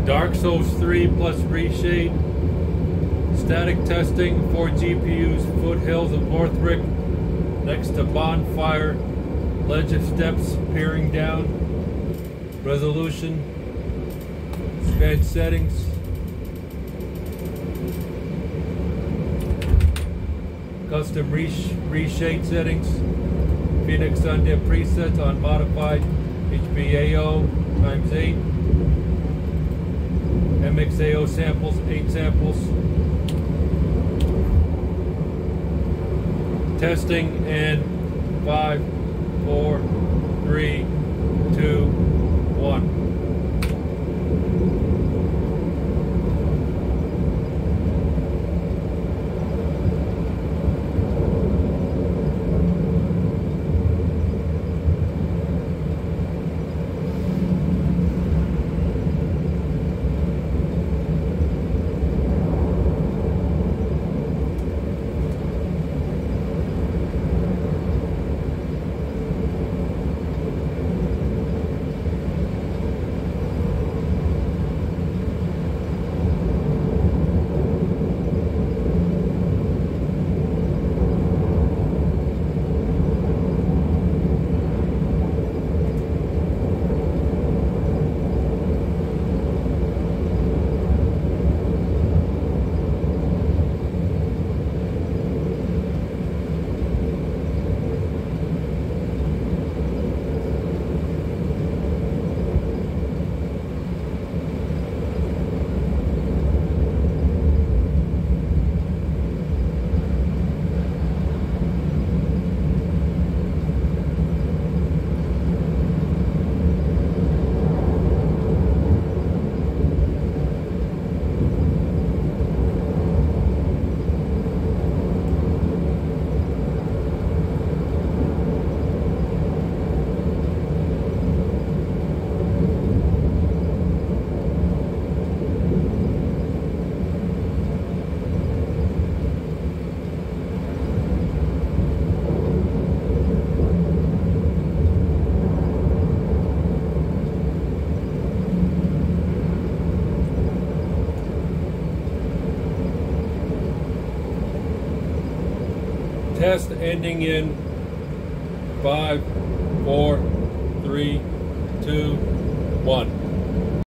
Dark Souls 3 plus Reshade. Static testing for GPUs, foothills of Northrop, next to bonfire, ledge of steps peering down. Resolution, advanced settings. Custom reshade settings. Phoenix Undead presets on modified HBAO ×8. MXAO samples, 8 samples. Testing in 5, 4, 3, 2, 1. Test ending in 5, 4, 3, 2, 1.